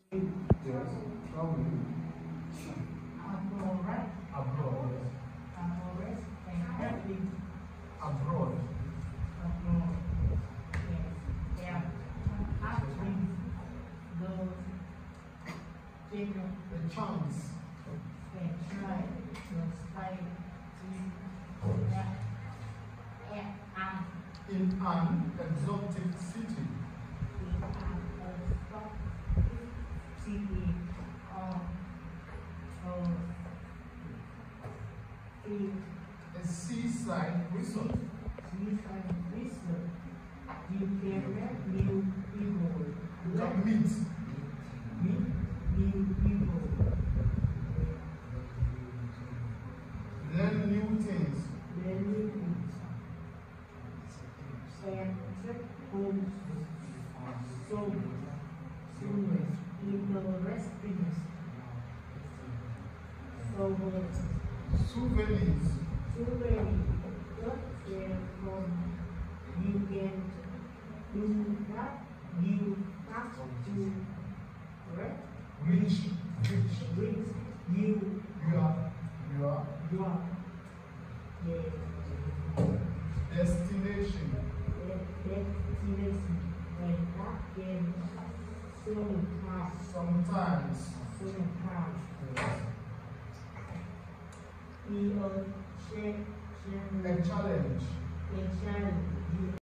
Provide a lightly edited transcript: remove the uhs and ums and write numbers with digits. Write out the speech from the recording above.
Yes, traveling. Abroad, Abroad, yes. abroad, and traveling Abroad. abroad. Yes, yeah. Actually, those children A chance. can try to stay In an exotic city. in an stock city or in A seaside resort. seaside resort. You can meet new people. You can meet. Meet new people. Learn new things. Learning things. And check homes. So, soon in the restaurants. So, Souvenirs. too many good from you can do that. You have to correct. Rich. With you You are. your Destination. destination and that can Sometimes. sometimes be a challenge. A challenge. A challenge.